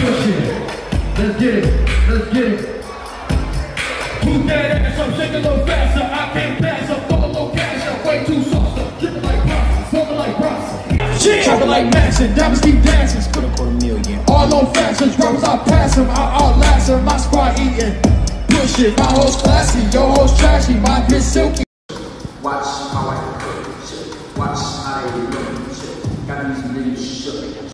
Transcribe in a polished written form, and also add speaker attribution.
Speaker 1: push it. Let's get it. Let's get it. Move that ass up, shake a little faster. I can't pass up, throw a little cash up. Way too soft, dripping like process, smoking like process. Chopping like Manson, diamonds keep dancing.
Speaker 2: Put a $250,000.
Speaker 1: All on fashions, rappers I pass him, I outlast him. My squad eating. Push it, my hoes classy, your hoes trashy, my bitch silky.
Speaker 3: Watch how I cook shit. Watch how they do shit. Got these niggas shook.